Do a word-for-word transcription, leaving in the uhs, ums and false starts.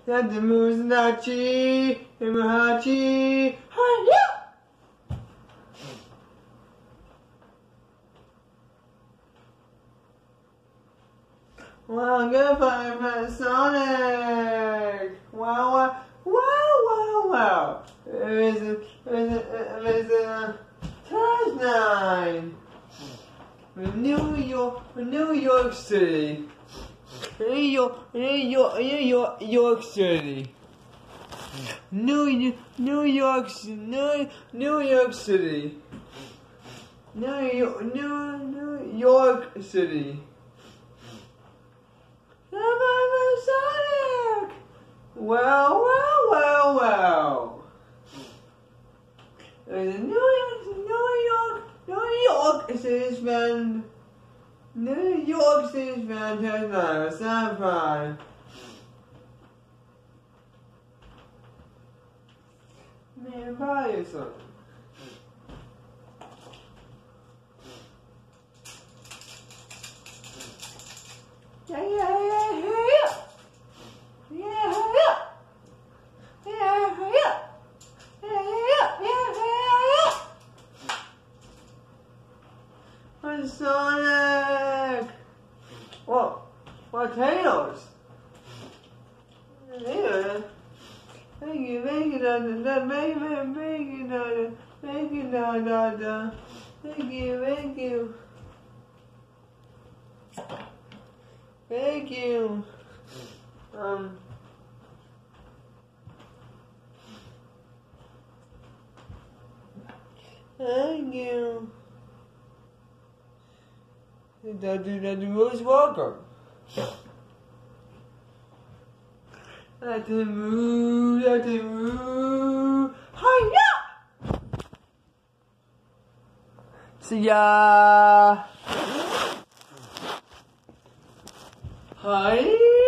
Captain Musachi, Imahachi, hi-ya! Wow, good five Sonic! Wow, wow, wow, wow, wow! It is a, it is a, it is a touchdown! New York, New York City. New York, New York, New York, York City. New, New York, New, New York City. New York, New, New York City. Sonic! Wow, wow, wow, wow. There's a New York, New York, New York City's fan. New York City's fantastic night. Sound fine. Man, buy you something. Yeah, yeah, yeah, yeah. Yeah, yeah. Yeah, yeah. Yeah, yeah, yeah, yeah. What's Sonic? What? Potatoes? Yeah. Thank you, thank you, da da da, thank you, thank you, da da, thank you, da da da, thank you, thank you, thank you, um, thank you. That do that do most welcome. Let him move, let him move. Hiya! See ya. Hi.